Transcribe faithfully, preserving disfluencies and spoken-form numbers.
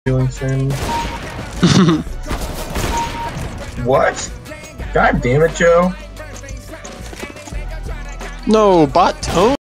Feeling sin. What? God damn it, Joe. No, bot tone.